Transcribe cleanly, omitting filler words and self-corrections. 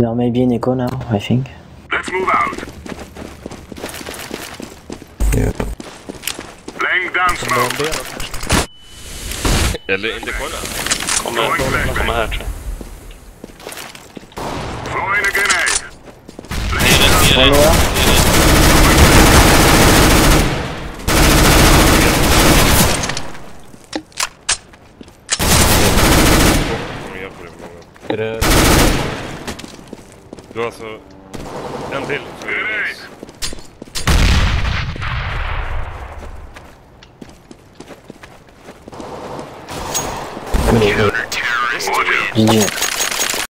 There may be an echo now, I think. Let's move out. Yeah. Laying down smoke. Eller inte kolla. Kommer här tror jag. Throwing a grenade. Follow up. Är det... Du har alltså en till. Grenade. GG.